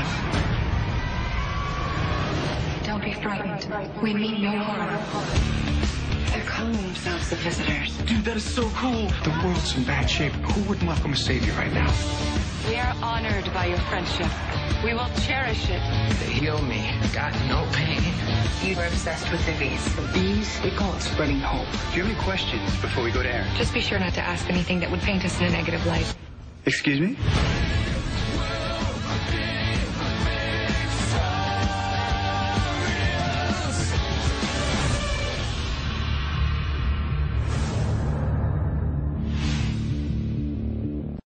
Don't be frightened. We mean no harm. They're calling themselves the Visitors. Dude, that is so cool. The world's in bad shape. Who wouldn't welcome a savior right now? We are honored by your friendship. We will cherish it. They heal me. Got no pain. You were obsessed with the bees. The bees, we call it spreading hope. Do you have any questions before we go to air? Just be sure not to ask anything that would paint us in a negative light. Excuse me?